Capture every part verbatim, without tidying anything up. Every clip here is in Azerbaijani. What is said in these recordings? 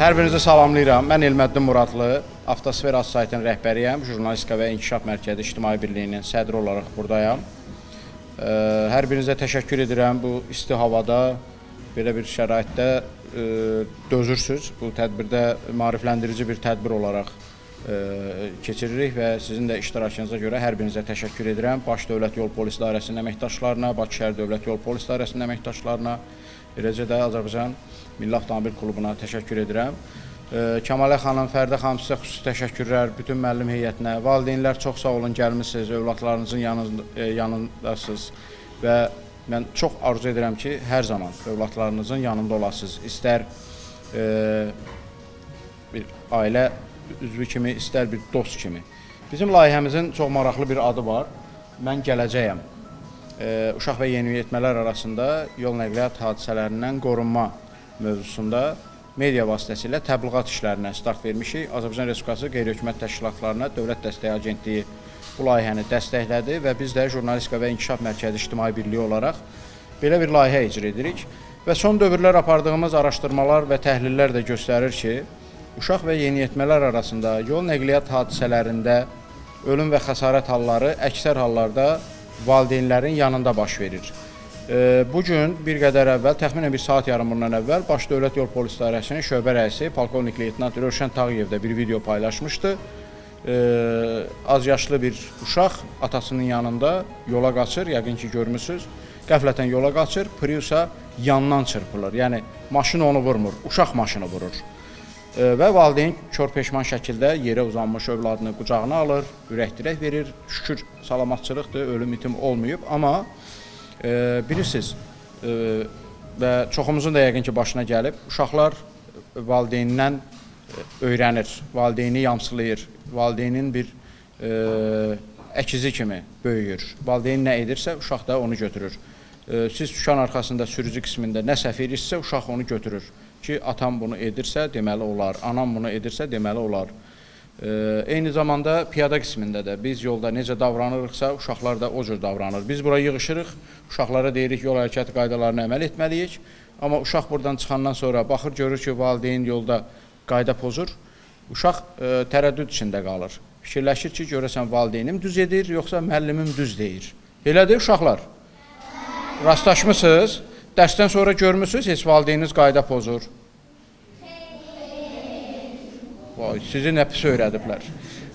Hər birinizi salamlayıram. Mən Elməddin Muradlı, Avtosfer az saytının rəhbəriyəm. Jurnalistika və İnkişaf Mərkəzi İctimai Birliyinin sədri olaraq buradayam. Hər birinizə təşəkkür edirəm. Bu isti havada, belə bir şəraitdə dözürsünüz. Bu tədbirdə maarifləndirici bir tədbir olaraq keçiririk və sizin də iştirakınıza görə hər birinizə təşəkkür edirəm. Baş Dövlət Yol Polis İdarəsinin əməkdaşlarına, Bakı Şəhər Dövlət Yol Polis İdarəsinin əməkdaşlarına, eləcə də Azərbaycan Milli Avtomobil Klubuna təşəkkür edirəm. Kəmalə xanım, Fərdə xanım, sizə xüsusi təşəkkürlər, bütün müəllim heyətinə. Valideynlər çox sağ olun, gəlmişsiniz, övladlarınızın yanındasınız və mən çox arzu edirəm ki, hər zaman övladlarınızın yanında olasınız. İstər bir ailə üzvü kimi, istər bir dost kimi. Bizim layihəmizin çox maraqlı bir adı var. Mən gələcəyəm. Uşaq və yeniyetmələr arasında yol nəqliyyat hadisələrindən qorunma mövzusunda media vasitəsilə təbliğat işlərinə start vermişik. Azərbaycan Respublikası qeyri-hökumət təşkilatlarına Dövlət Dəstəyi Agentliyi bu layihəni dəstəklədi və biz də Jurnalistika və İnkişaf Mərkəzi İctimai Birliyi olaraq belə bir layihə icra edirik. Və son dövrlər apardığımız araşdırmalar və təhlillər də göstərir ki, uşaq və yeniyetmələr arasında yol nəqliyyat hadisələrində ölüm və xəsarət halları əksər hallarda valideynlərin yanında baş verir. Bugün bir qədər əvvəl, təxminən bir saat yarım bundan əvvəl Baş Dövlət Yol Polis İdarəsinin şöbə rəisi Polkovnik Leytenant Rövşən Tağıyev də bir video paylaşmışdı. Az yaşlı bir uşaq atasının yanında yola qaçır, yəqin ki görmüsünüz. Qəflətən yola qaçır, Priusa yandan çırpılır. Yəni maşın onu vurmur, uşaq maşını vurur. Və valideyn körpeşman şəkildə yerə uzanmış övladını qucağına alır, ürək-dirək verir. Şükür salamatçılıqdır, ölüm itim olmayıb, amma e, bilirsiniz e, və çoxumuzun da yəqin ki başına gəlib, uşaqlar valideynindən öyrənir, valideyni yamsılayır, valideynin bir e, əkizi kimi böyüyür. Valideyn nə edirsə, uşaq da onu götürür. E, siz şuşan arxasında sürücü qismində nə səhv edirsə, uşaq onu götürür. Ki, atam bunu edirsə, deməli olar, anam bunu edirsə, deməli olar. E, eyni zamanda piyada qismində də biz yolda necə davranırıqsa, uşaqlar da o cür davranır. Biz bura yığışırıq, uşaqlara deyirik, yol hərəkəti qaydalarına əməl etməliyik. Amma uşaq buradan çıxandan sonra baxır, görür ki, valideyn yolda qayda pozur. Uşaq e, tərəddüd içində qalır. Fikirləşir ki, görəsən valideynim düz edir, yoxsa müəllimim düz deyir. Elədir, uşaqlar. Rastlaşmısınız? Dərsdən sonra görmüsünüz, heç valideyniniz qayda pozur. Vay, sizi nə pis öyrədiblər.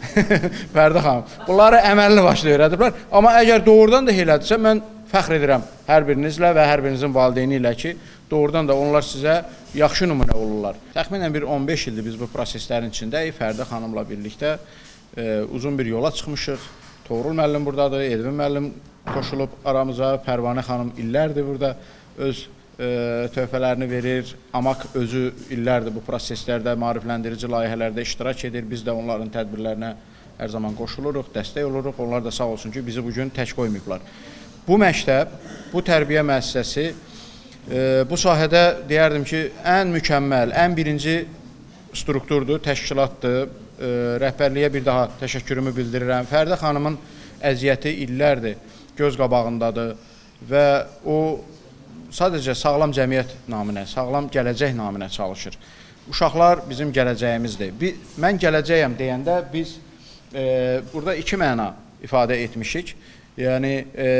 Fərdə xanım, bunları əməlli başlı öyrədiblər. Amma əgər doğrudan da elədirsə, mən fəxr edirəm hər birinizlə və hər birinizin valideyni ilə ki, doğrudan da onlar sizə yaxşı nümunə olurlar. Təxminən bir on beş ildir biz bu proseslərin içindəyik. Fərdə xanımla birlikdə e, uzun bir yola çıxmışıq. Toğrul müəllim buradadır, Elvin müəllim qoşulub aramıza, Pərvanə xanım illərdir burada. Öz e, töhfələrini verir, AMAK özü illərdir bu proseslərdə, maarifləndirici layihələrdə iştirak edir. Biz də onların tədbirlərinə hər zaman qoşuluruq, dəstək oluruq. Onlar da sağ olsun ki, bizi bugün tək qoymayıblar. Bu məktəb, bu tərbiyə müəssisəsi e, bu sahədə deyərdim ki, ən mükəmməl, ən birinci strukturdur, təşkilatdır. E, rəhbərliyə bir daha təşəkkürümü bildirirəm. Fərdə xanımın əziyyəti illərdir göz qabağındadır və o sadəcə sağlam cəmiyyət naminə, sağlam gələcək naminə çalışır. Uşaqlar bizim gələcəyimizdir. Bir, mən gələcəyəm deyəndə biz e, burada iki məna ifadə etmişik. Yəni, e,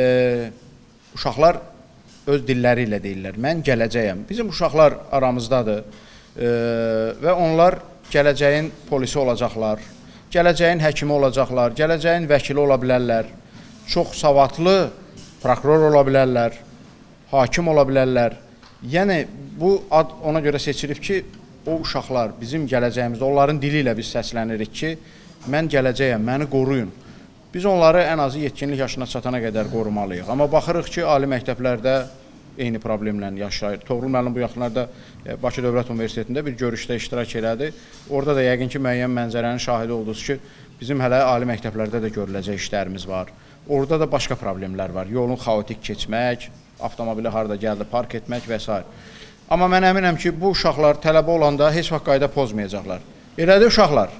uşaqlar öz dilləri ilə deyirlər, mən gələcəyəm. Bizim uşaqlar aramızdadır e, və onlar gələcəyin polisi olacaqlar, gələcəyin həkimi olacaqlar, gələcəyin vəkili ola bilərlər, çox savadlı prokuror ola bilərlər, hakim ola bilərlər. Yəni, bu ad ona görə seçilib ki, o uşaqlar bizim gələcəyimizdə, onların dili ilə biz səslənirik ki, mən gələcəyəm, məni qoruyun. Biz onları ən azı yetkinlik yaşına çatana qədər qorumalıyıq. Amma baxırıq ki, ali məktəblərdə eyni problemlə yaşayır. Toğrul müəllim bu yaxınlarda Bakı Dövlət Universitetində bir görüşdə iştirak elədi. Orada da yəqin ki, müəyyən mənzərənin şahidi oldunuz ki, bizim hələ ali məktəblərdə də görüləcək işlərimiz var. Orada da başqa problemlər var. Yolun xaotik keçmək, avtomobili harada gəldi, park etmək və s. Amma mən əminəm ki, bu uşaqlar tələbə olanda heç vaxt qayda pozmayacaqlar. Elədir uşaqlar?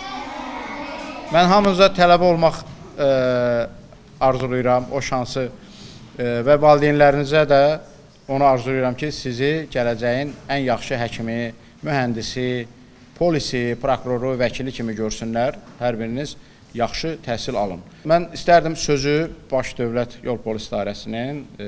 Mən hamınıza tələbə olmaq e, arzulayıram, o şansı e, və valideynlərinizə də onu arzulayıram ki, sizi gələcəyin ən yaxşı həkimi, mühəndisi, polisi, prokuroru, vəkili kimi görsünlər, hər biriniz yaxşı təhsil alın. Mən istərdim sözü Baş Dövlət Yol Polis İdarəsinin e,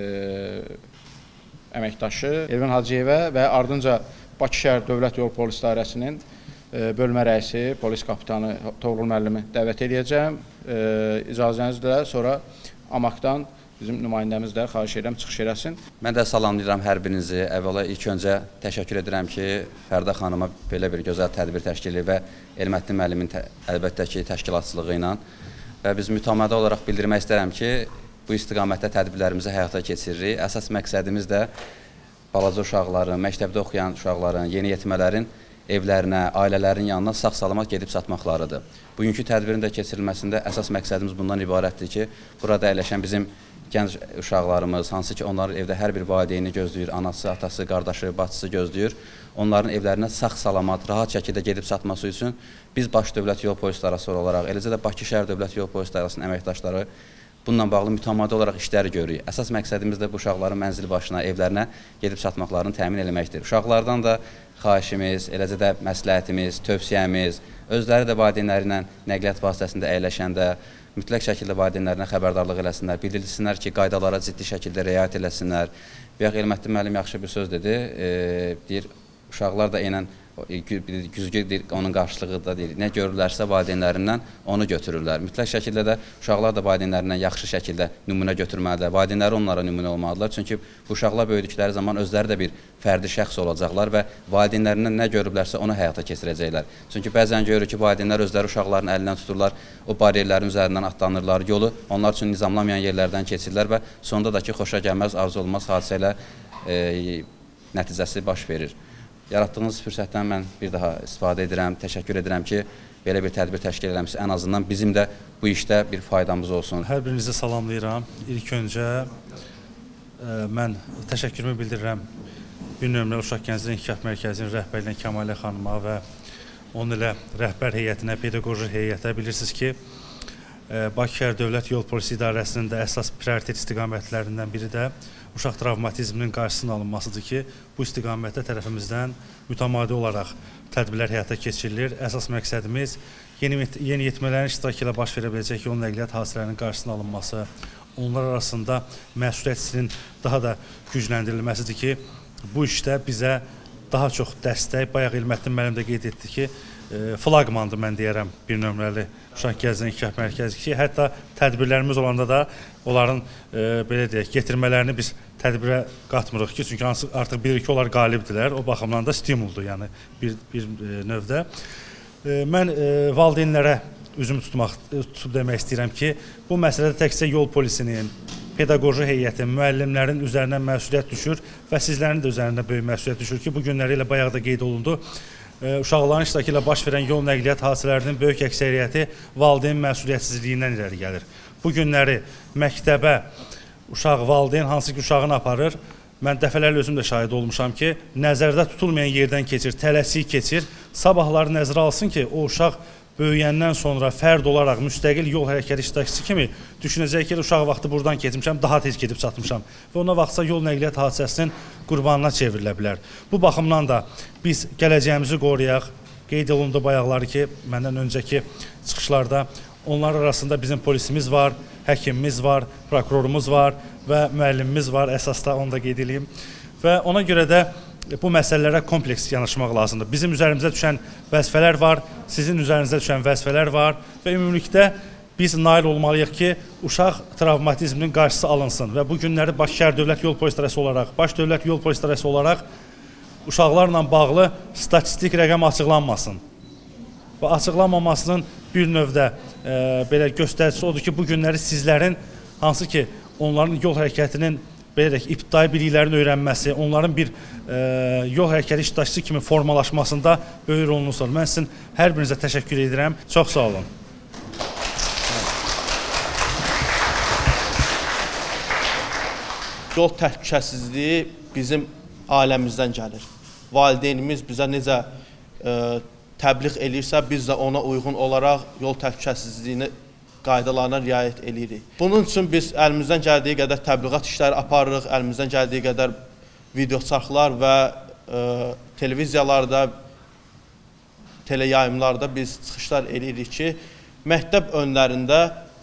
əməkdaşı Elvin Hacıyevə və ardınca Bakı şəhər Dövlət Yol Polis İdarəsinin e, bölmə rəisi, polis kapitanı Toğrul müəllimi dəvət edəcəm. E, icazənizlə sonra Amakdan bizim nümayəndəmiz də xahiş edirəm, çıxış eləsin. Mən də salamlayıram hər birinizi. Əvvəla ilk öncə təşəkkür edirəm ki, Fərdə xanıma belə bir gözəl tədbir təşkili və Elməddin müəllimin əlbəttə ki, təşkilatçılığı ilə və biz mütəmadi olaraq bildirmək istərəm ki, bu istiqamətdə tədbirlərimizi həyata keçiririk. Əsas məqsədimiz də balaca uşaqların, məktəbdə oxuyan uşaqların, yeniyetmələrin evlərinə, ailələrin yanına sağ-salamat gedib çatmaqlarıdır. Bugünkü tədbirin də keçirilməsində əsas məqsədimiz bundan ibarətdir ki, burada əyləşən bizim gənc uşaqlarımız, hansı ki onların evdə hər bir valideyni gözləyir, anası, atası, qardaşı, bacısı gözləyir. Onların evlərinə sağ-salamat, rahat şəkildə gedib çatması üçün biz Baş Dövlət Yol Polis İdarəsi olaraq, eləcə də Bakı şəhər Dövlət Yol Polis İdarəsinin əməkdaşları bununla bağlı mütəmadi olaraq işləri görürük. Əsas məqsədimiz də bu uşaqların mənzil başına, evlərinə gedib çatmaqlarını təmin etməkdir. Uşaqlardan da xahişimiz, eləcə də məsləhətimiz, tövsiyəmiz, özləri də valideynləri ilə nəqliyyat vasitəsində əyləşəndə mütləq şəkildə valideynlərinə xəbərdarlıq eləsinlər, bildirsinlər ki, qaydalara ciddi şəkildə riayət eləsinlər. Və yaxud Elməddin müəllim yaxşı bir söz dedi, e, deyir, uşaqlar da eynən güzgü deyir, onun qarşılığı da deyir, nə görürlərsə valideynlərindən onu götürürlər. Mütləq şəkildə də uşaqlar da valideynlərindən yaxşı şəkildə nümunə götürməlidirlər, valideynləri onlara nümunə olmalıdırlar. Çünki bu uşaqlar böyüdükləri zaman özləri də bir fərdi şəxs olacaqlar və valideynlərindən nə görüblərsə onu həyata keçirəcəklər. Çünki bəzən görürük ki, valideynlər özləri uşaqların əlindən tuturlar, o bariyerlərin üzərindən atlanırlar, yolu onlar üçün nizamlamayan yerlərdən keçirlər və sonunda da ki, xoşa gəlməz, arzu olmaz hadisə ilə e, nəticəsi baş verir. Yaratdığınız fürsətdən mən bir daha istifadə edirəm, təşəkkür edirəm ki, belə bir tədbir təşkil eləmişsiniz. Ən azından bizim də bu işdə bir faydamız olsun. Hər birinizi salamlayıram. İlk öncə e, mən təşəkkürümü bildirirəm bir nömrə Uşaq Gənclik İnkişaf Mərkəzinin rəhbərliyinə Kəmalə xanıma və onun ilə rəhbər heyətinə, pedaqoji heyətə. Bilirsiniz ki, e, Bakı şəhər Dövlət Yol Polisi İdarəsinin də əsas prioritet istiqamətlərindən biri də uşaq travmatizminin qarşısının alınmasıdır ki, bu istiqamətdə tərəfimizdən mütəmadi olaraq tədbirlər həyata keçirilir. Əsas məqsədimiz yeniyetmələrin iştirakı ilə baş verə biləcək yol nəqliyyat hadisələrinin qarşısının alınması, onlar arasında məsuliyyət hissinin daha da gücləndirilməsidir ki, bu işdə bizə daha çox dəstək, bayaq Elməddin müəllim də qeyd etdi ki, flaqmandır mən deyərəm bir nömrəli Uşaq Gənclik İnkişaf Mərkəzi ki, hətta tədbirlərimiz olanda da onların e, belə deyək, getirmələrini biz tədbirə qatmırıq ki, çünki artıq bilirik ki, onlar qalibdirlər, o baxımdan da stimuldur, yəni bir, bir e, növdə. E, mən e, valideynlərə üzümü tutmaq, tutub demək istəyirəm ki, bu məsələdə təkcə yol polisinin, pedaqoji heyətin, müəllimlərin üzərinə məsuliyyət düşür və sizlərin də üzərində böyük məsuliyyət düşür ki, bu günləri ilə bayaq da qeyd olundu. Uşaqların iştirakı ilə baş verən yol nəqliyyat hadisələrinin böyük əksəriyyəti valideyn məsuliyyətsizliyindən irəli gəlir. Bu günləri məktəbə uşaq, valideyn hansı ki uşağını aparır, mən dəfələrlə özüm də şahid olmuşam ki, nəzərdə tutulmayan yerdən keçir, tələsik keçir, sabahları nəzərə alsın ki, o uşaq böyüyəndən sonra fərd olaraq müstəqil yol hərəkəti iştirakçısı kimi düşünəcək ki, uşaq vaxtı buradan keçmişəm, daha tez gedib çatmışam və ona vaxtsa yol nəqliyyat hadisəsinin qurbanına çevrilə bilər. Bu baxımdan da biz gələcəyimizi qoruyaq, qeyd olundu bayaqları ki, məndən öncəki çıxışlarda onlar arasında bizim polisimiz var, həkimimiz var, prokurorumuz var və müəllimimiz var, əsasda onu da qeyd edeyim və ona görə də bu məsələlərə kompleks yanaşmaq lazımdır. Bizim üzərimizdə düşən vəzifələr var, sizin üzərinizdə düşən vəzifələr var və ümumilikdə biz nail olmalıyıq ki, uşaq travmatizminin qarşısı alınsın və bu günləri Bakı şəhər Dövlət Yol Polis İdarəsi olaraq, Baş Dövlət Yol Polis İdarəsi olaraq uşaqlarla bağlı statistik rəqəm açıqlanmasın. Və açıqlanmamasının bir növdə e, belə göstəricisi odur ki, bu günləri sizlərin hansı ki, onların yol hərəkətinin belə deyək, ibtidai biliklərini öyrənməsi, onların bir e, yol hərəkəti iştirakçısı kimi formalaşmasında böyük rolunuz var. Mən sizin hər birinizə təşəkkür edirəm. Çox sağ olun. Yol təhlükəsizliyi bizim ailəmizdən gəlir. Valideynimiz bizə necə e, təbliğ eləyirsə, biz də ona uyğun olaraq yol təhlükəsizliyini qaydalarına riayət edirik. Bunun üçün biz əlimizdən gəldiyi qədər təbliğat işləri aparırıq, əlimizdən gəldiyi qədər video çarxlar və e, televiziyalarda teleyayımlarda biz çıxışlar eləyirik ki, məktəb önlərində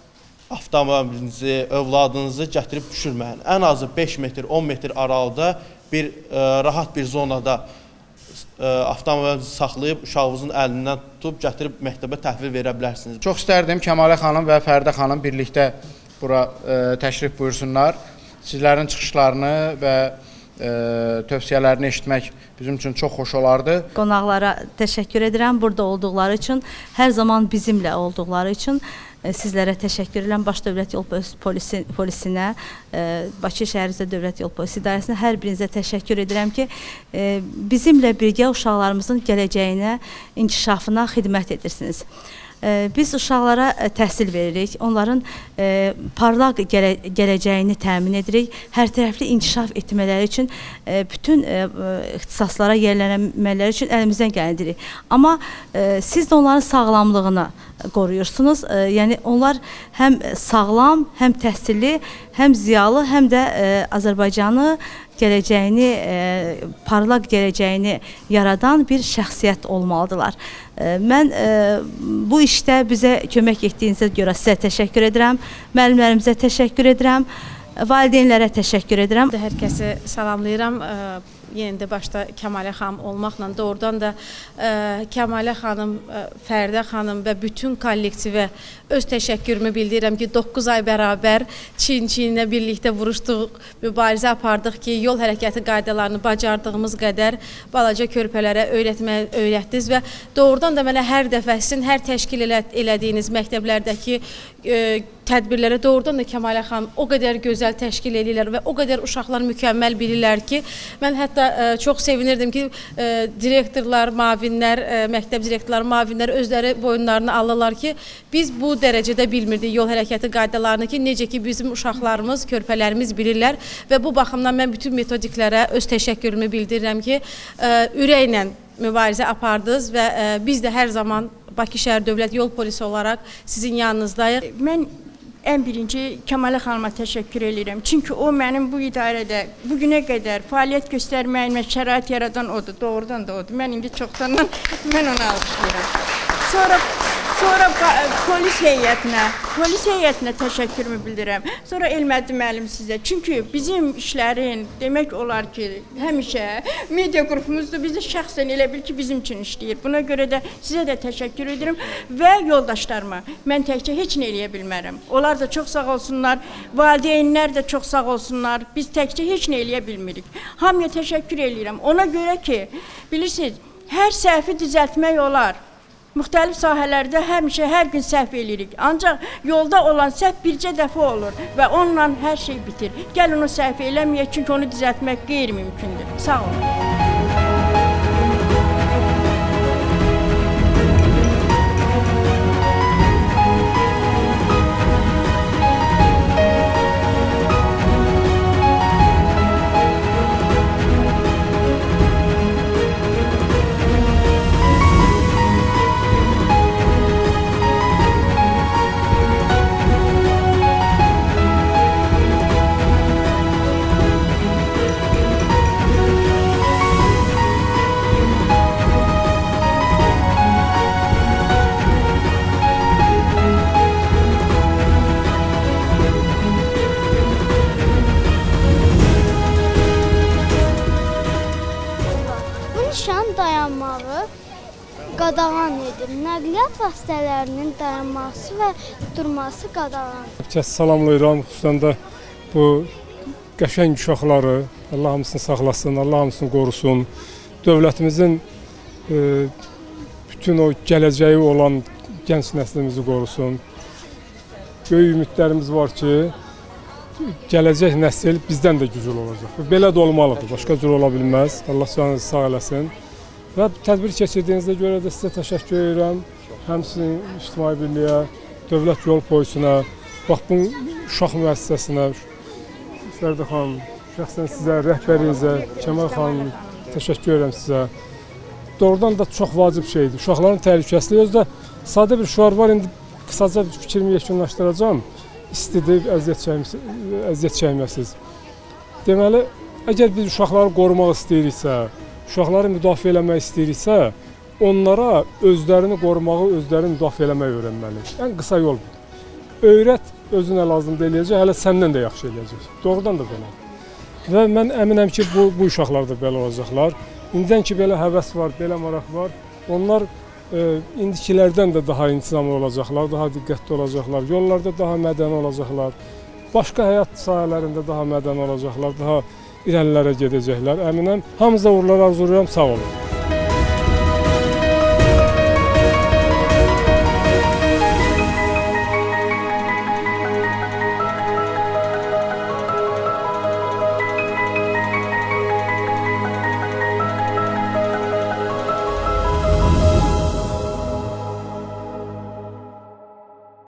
avtomobilinizi, övladınızı gətirib düşürməyin. Ən azı beş metr, on metr aralıda bir ə, rahat bir zonada ə, avtomobilinizi saxlayıb uşağınızın əlindən tutub gətirib məktəbə təhvil verə bilərsiniz. Çox istərdim Kəmalə xanım və Fərdə xanım birlikdə bura ə, təşrif buyursunlar. Sizlərin çıxışlarını və ə, tövsiyələrini eşitmək bizim üçün çox xoş olardı. Qonaqlara təşəkkür edirəm burada olduqları üçün, hər zaman bizimlə olduqları üçün. Sizlərə təşəkkür edirəm. Baş Dövlət Yol Polisi, Polisinə, Bakı Şəhər üzrə Dövlət Yol Polisi İdarəsinə hər birinizə təşəkkür edirəm ki, bizimlə birgə uşaqlarımızın gələcəyinə, inkişafına xidmət edirsiniz. Biz uşaqlara təhsil veririk, onların parlaq gələ gələcəyini təmin edirik, hər tərəfli inkişaf etmələri üçün, bütün ixtisaslara yerlənmələri üçün əlimizdən gələni edirik. Amma siz də onların sağlamlığını qoruyursunuz. Yəni onlar həm sağlam, həm təhsilli, həm ziyalı, həm də Azərbaycanı gələcəyini, parlaq gələcəyini yaradan bir şəxsiyyət olmalıdırlar. Mən bu işdə bizə kömək etdiyinizə görə sizə təşəkkür edirəm, müəllimlərimizə təşəkkür edirəm, valideynlərə təşəkkür edirəm. Hər kəsi salamlayıram. Yenə də başda Kəmalə xanım olmaqla doğrudan da ə, Kəmalə xanım, ə, Fərdə xanım və bütün kollektivə öz təşəkkürümü bildirirəm ki, doqquz ay bərabər çiyin-çiyinlə birlikdə vuruşduq, mübarizə apardıq ki, yol hərəkəti qaydalarını bacardığımız qədər balaca körpələrə öyrətməyə öyrətdiniz və doğrudan da mənə hər dəfə sizin hər təşkil elə, elədiyiniz məktəblərdəki ə, tədbirlərə doğrudan da Kəmalə xanım o qədər gözəl təşkil edirlər və o qədər uşaqlar mükəmməl bilirlər ki, mən hətta ə, çox sevinirdim ki, ə, direktorlar, mavinlər, ə, məktəb direktorları, mavinlər özləri boyunlarını alırlar ki, biz bu dərəcədə bilmirdik yol hərəkəti qaydalarını ki, necə ki bizim uşaqlarımız, körpələrimiz bilirlər və bu baxımdan mən bütün metodiklərə öz təşəkkürümü bildirirəm ki, ə, ürəklə mübarizə apardınız və ə, biz də hər zaman Bakı Şəhər Dövlət Yol Polisi olaraq sizin yanınızdayıq. Mən ən birinci Kəmalə xanıma təşəkkür edirəm. Çünki o mənim bu idarədə bugünə qədər fəaliyyət göstərməyimə şərait yaradan odur, doğrudan da odur. Mən indi çoxdandan mən onu alqışlayıram. Sonra Sonra polis heyətinə, polis heyətinə təşəkkürümü bildirirəm. Sonra Elmədi müəllim sizə. Çünki bizim işlərin demək olar ki, həmişə media qrupumuzda bizi şəxsən elə bil ki, bizim üçün işləyir. Buna görə də sizə də təşəkkür edirəm və yoldaşlarıma. Mən təkcə heç nə eləyə bilmərəm. Onlar da çox sağ olsunlar, valideynlər də çox sağ olsunlar. Biz təkcə heç nə eləyə bilmirik. Hamıya təşəkkür edirəm. Ona görə ki, bilirsiniz, hər səhvi düzəltmək olar. Müxtəlif sahələrdə həmişə hər gün səhv eləyirik. Ancaq yolda olan səhv bircə dəfə olur və onunla hər şey bitir. Gəl onu səhv eləməyək, çünki onu düzəltmək qeyri-mümkündür. Sağ olun. Qadağan edir. Nəqliyyat vasitələrinin dayanması və durması qadağan. Kəs salamlayıram, xüsusən də bu qəşəng uşaqları Allah hamısını saxlasın, Allah hamısını qorusun. Dövlətimizin e, bütün o gələcəyi olan gənc nəslimizi qorusun. Böyük ümidlərimiz var ki, gələcək nəsil bizdən də güclü olacaq. Belə də olmalıdır, başqa cür ola bilməz. Allah canınızı sağ eləsin. Və tədbir keçirdiyinizə görə də sizə təşəkkür edirəm. Həmçinin İctimai Birliyə, Dövlət Yol Polisinə, bax bu uşaq müəssisəsinə, Fərdə xanım, şəxsən sizə, rəhbərinizə, Kəmal xanım, təşəkkür edirəm sizə. Doğrudan da çox vacib şeydir. Uşaqların təhlükəsizliyi özdə sadə bir şüar var, indi qısaca fikrimi yekunlaşdıracağım. İstidir, əziyyət çəkməsiz. Deməli, əgər biz uşaqları qorumaq istəyiriksə, uşaqları müdafiə eləmək istəyiriksə, onlara özlərini qorumağı, özlərini müdafiə eləməyi öyrənməli. Ən qısa yol budur. Öyrət, özünə lazım eləyəcək, hələ səndən də yaxşı eləyəcək. Doğrudan da belə. Və mən əminəm ki, bu, bu uşaqlar da belə olacaqlar. İndidən ki, belə həvəs var, belə maraq var. Onlar e, indikilərdən də daha intisamlı olacaqlar, daha diqqətli olacaqlar, yollarda daha mədəni olacaqlar, başqa həyat sahələrində daha mədəni olacaqlar, daha irəlilərə gedəcəklər. Əminəm, hamınıza uğurlar arzulayıram, sağ olun.